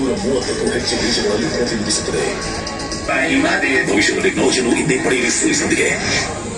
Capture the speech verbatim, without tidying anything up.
ನೂರ ಮೂವತ್ತಕ್ಕೂ ಹೆಚ್ಚು ದೇಶಗಳಲ್ಲಿ ಪ್ರತಿನಿಧಿಸುತ್ತದೆ. ಭವಿಷ್ಯದ ಟೆಕ್ನಾಲಜಿಯನ್ನು ಹಿಂದೆ ಪಡೆಯಲಿ ಸೀರೀಸ್ನೊಂದಿಗೆ